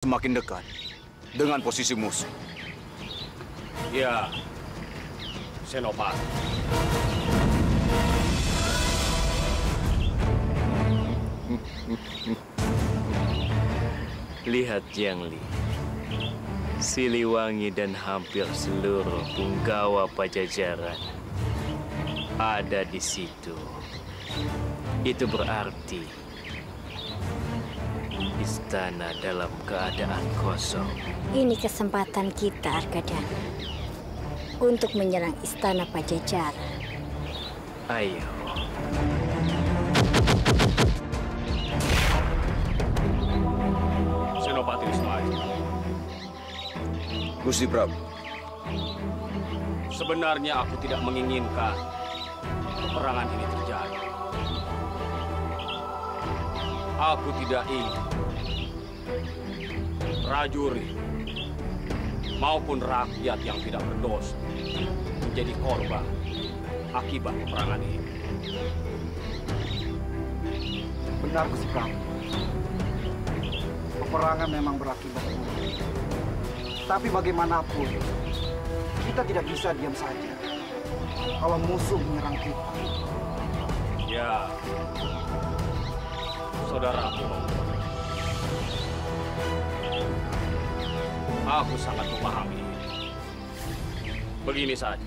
semakin dekat dengan posisi musuh. Ya, Senopati. Lihat Jiang Li, Siliwangi dan hampir seluruh punggawa Pajajaran ada di situ. Itu berarti istana dalam keadaan kosong. Ini kesempatan kita, Arkadana, untuk menyerang istana Pajajaran. Ayo. Senopati Ismail. Gusti Prabu. Sebenarnya aku tidak menginginkan peperangan ini terjadi. Aku tidak ingin prajurit maupun rakyat yang tidak berdosa menjadi korban akibat peperangan ini. Benar, Gusti Prabu. Peperangan memang berakibat buruk. Tapi bagaimanapun, kita tidak bisa diam saja kalau musuh menyerang kita. Ya, saudaraku, aku sangat memahami ini. Begini saja.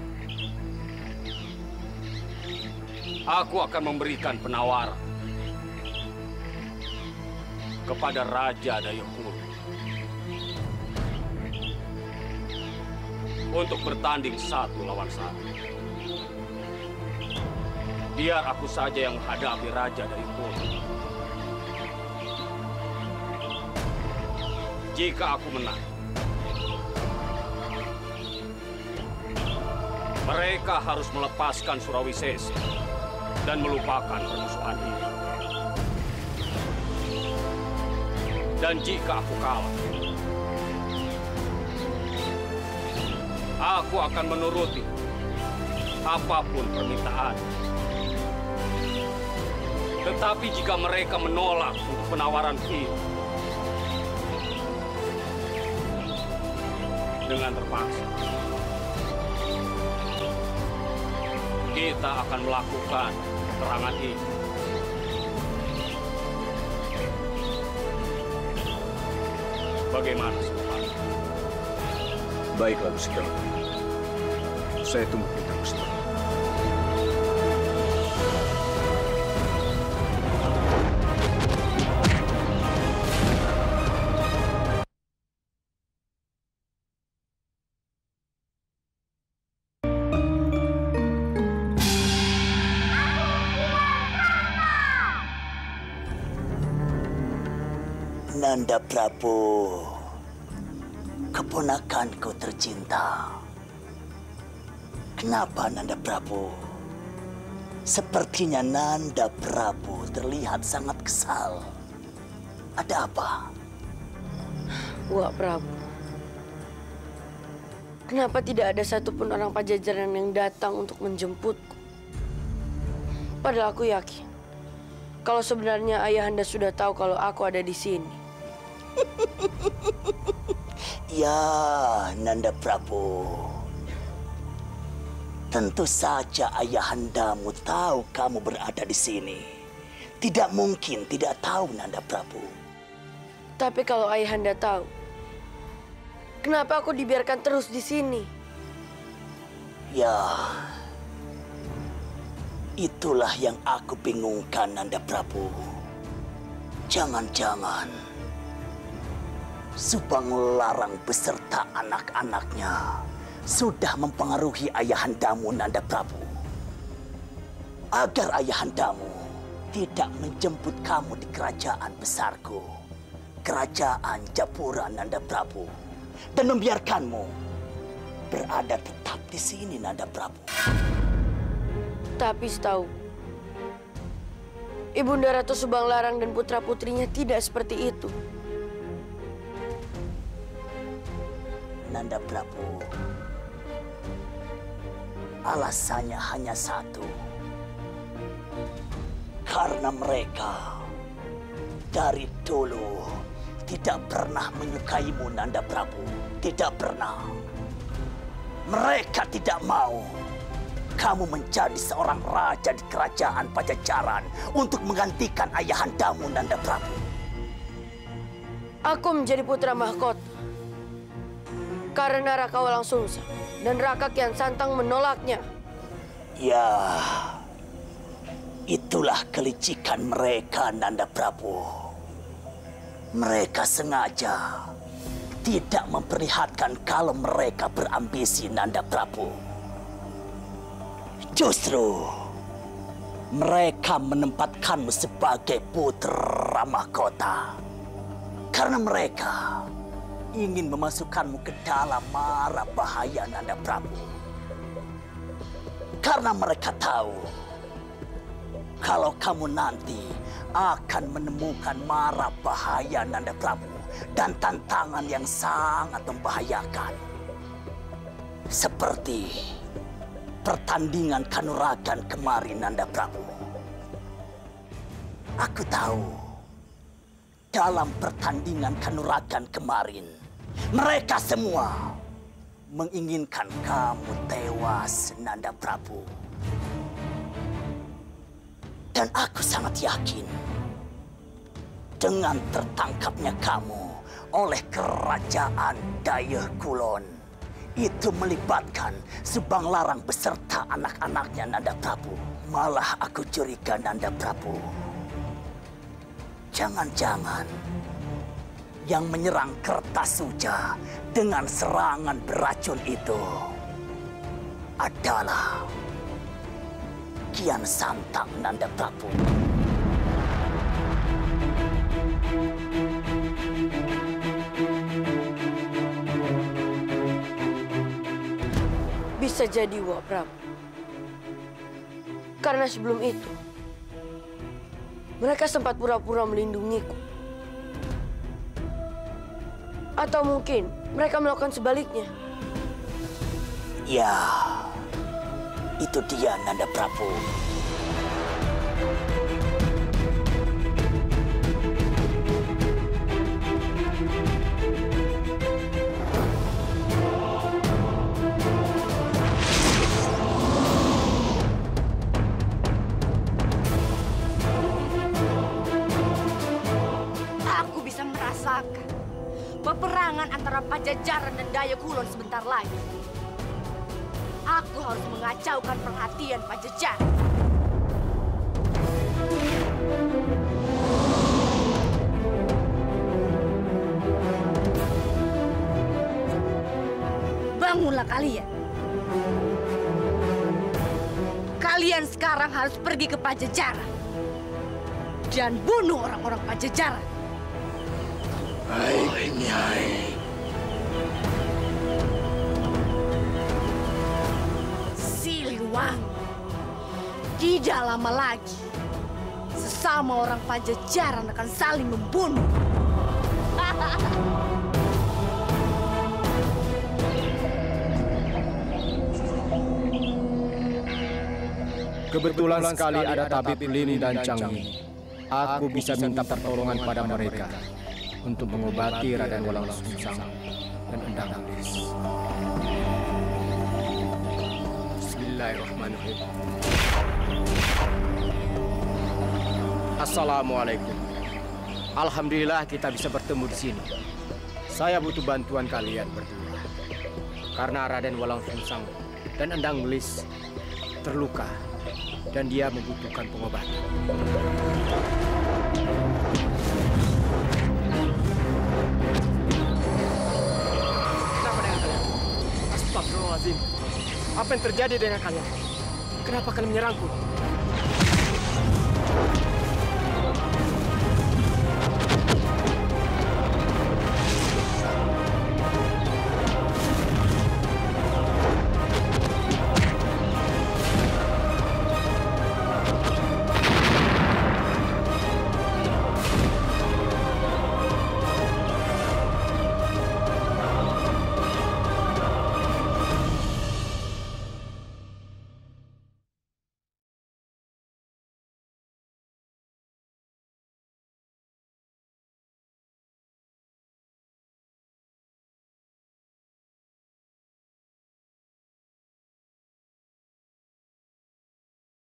Aku akan memberikan penawaran kepada Raja Dayeuhkolot untuk bertanding 1 lawan 1. Biar aku saja yang menghadapi Raja Dayeuhkolot. Jika aku menang, mereka harus melepaskan Surawisesa dan melupakan permusuhan ini. Dan jika aku kalah, aku akan menuruti apapun permintaan. Tetapi jika mereka menolak untuk penawaran ini, dengan terpaksa, kita akan melakukan peperangan ini. Bagaimana, Senopati? Baiklah, Gusti Prabu. Saya tunggu perintah Gusti Prabu. Nanda Prabu, keponakanku tercinta. Kenapa Nanda Prabu? Sepertinya Nanda Prabu terlihat sangat kesal. Ada apa? Wak Prabu, kenapa tidak ada satupun orang Pajajaran yang datang untuk menjemputku? Padahal aku yakin kalau sebenarnya Ayahanda sudah tahu kalau aku ada di sini. Ya, Nanda Prabu. Tentu saja ayahandamu tahu kamu berada di sini. Tidak mungkin tidak tahu, Nanda Prabu. Tapi kalau Ayahanda tahu, kenapa aku dibiarkan terus di sini? Ya, itulah yang aku bingungkan, Nanda Prabu. Jangan-jangan Subang Larang beserta anak-anaknya sudah mempengaruhi ayahandamu, Nanda Prabu. Agar ayahandamu tidak menjemput kamu di kerajaan besarku, kerajaan Japura, Nanda Prabu, dan membiarkanmu berada tetap di sini, Nanda Prabu. Tapi setahu Ibunda Ratu Subang Larang dan putra-putrinya tidak seperti itu. Nanda Prabu, alasannya hanya satu. Karena mereka dari dulu tidak pernah menyukaimu, Nanda Prabu. Tidak pernah. Mereka tidak mau kamu menjadi seorang raja di kerajaan Pajajaran untuk menggantikan ayahandamu, Nanda Prabu. Aku menjadi putra mahkota karena Raka Walang Sungsang dan Raka Kian Santang menolaknya. Ya, itulah kelicikan mereka, Nanda Prabu. Mereka sengaja tidak memperlihatkan kalau mereka berambisi, Nanda Prabu. Justru mereka menempatkanmu sebagai putra mahkota karena mereka ingin memasukkanmu ke dalam mara bahaya, Nanda Prabu. Karena mereka tahu kalau kamu nanti akan menemukan mara bahaya, Nanda Prabu, dan tantangan yang sangat membahayakan. Seperti pertandingan kanuragan kemarin, Nanda Prabu. Aku tahu dalam pertandingan kanuragan kemarin, mereka semua menginginkan kamu tewas, Nanda Prabu. Dan aku sangat yakin dengan tertangkapnya kamu oleh kerajaan Dayeuh Kulon, itu melibatkan Subang Larang beserta anak-anaknya, Nanda Prabu. Malah aku curiga, Nanda Prabu, jangan-jangan yang menyerang Kertasuja dengan serangan beracun itu adalah Kian Santang, Nanda Prabu. Bisa jadi, Wak Prabu. Karena sebelum itu, mereka sempat pura-pura melindungiku. Atau mungkin mereka melakukan sebaliknya. Ya, itu dia, Nanda Prabu. Aku bisa merasakan peperangan antara Pajajaran dan Dayeuh Kulon sebentar lagi. Aku harus mengacaukan perhatian Pajajaran. Bangunlah kalian. Kalian sekarang harus pergi ke Pajajaran dan bunuh orang-orang Pajajaran. Baik, Nyai. Siliwangi, tidak lama lagi sesama orang Pajajaran akan saling membunuh. Kebetulan sekali ada tabib Lin dan Changyi. Aku bisa minta pertolongan pada mereka untuk mengobati Raden Walang Sungsang dan Endang Gelis. Bismillahirrahmanirrahim. Assalamualaikum. Alhamdulillah kita bisa bertemu di sini. Saya butuh bantuan kalian berdua. Karena Raden Walang Sungsang dan Endang Gelis terluka dan dia membutuhkan pengobatan. Kenapa dengan kalian? Astagfirullahaladzim. Apa yang terjadi dengan kalian? Kenapa kalian menyerangku?